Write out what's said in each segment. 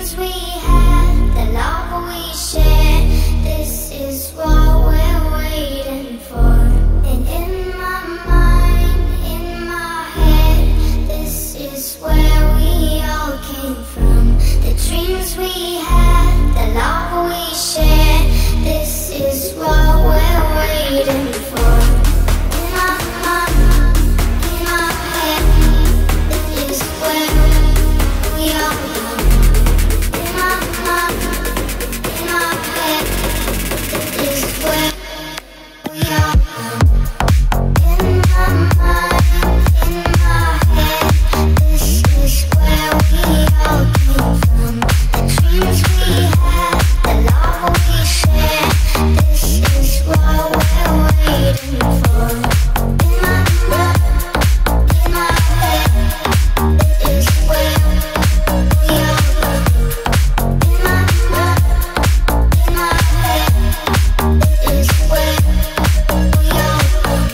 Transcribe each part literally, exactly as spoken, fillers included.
dreams we had, the love we shared, this is what we're waiting for. And in my mind, in my head, this is where we all came from. The dreams we had, the love we shared, this is what we're waiting for. In my mind, in my head, this is where we all come. In my mind, in my head, this is where we all come. In my mind, in my head, this is where we all came from. The dreams we had, the love we shared, this is what we're waiting for. In my mind, in my head, this is where we all come. In my mind, in my head, this is where we all come.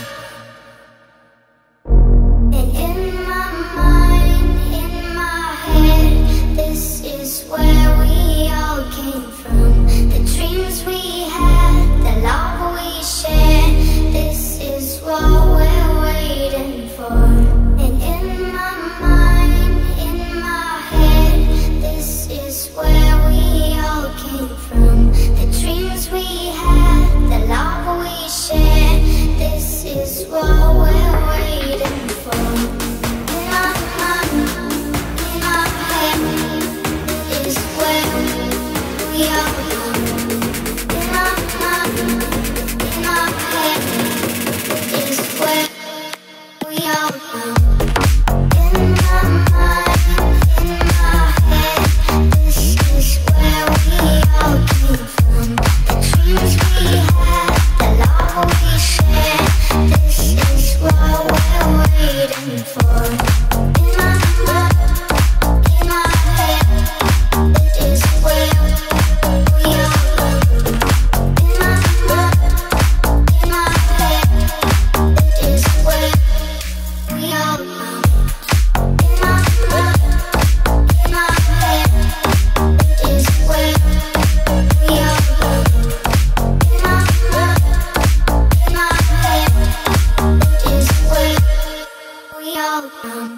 And in my mind, in my head, this is where we all came from. The dreams we had, the love we shared, this is what we're waiting for. And in my mind, in my head, this is where we all came from. The dreams we had, the love we shared, this is what we're waiting for. In my mind, in my head, is where we all come. In my mind, in my head, is where we all come. In my mind, in my head, this is where we all came from. The dreams we had, the love we shared, this is what we're waiting for. In my mind, in my head, is where we all come. In my mind, in my head, is where we all come. In my mind, in my head, is where we all come. In my mind, in my head, is where we all come.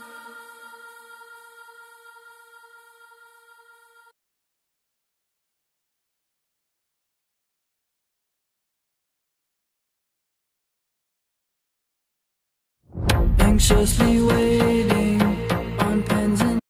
Anxiously waiting on pens and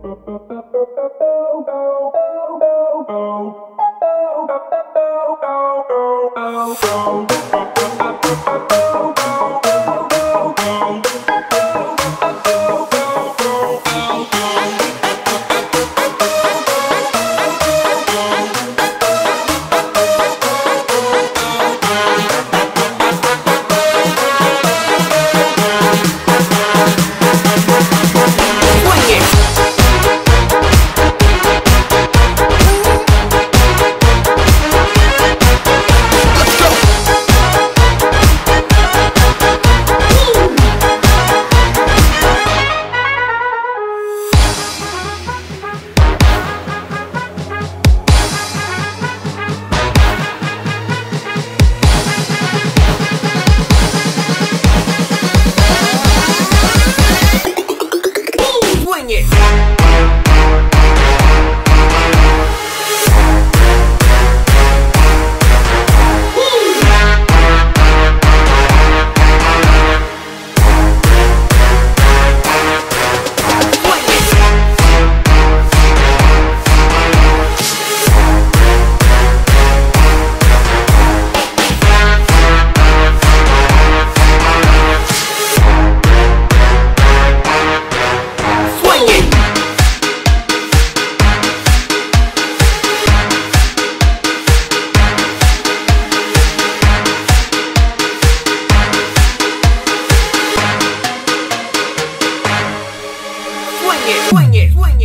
Swing it, swing it.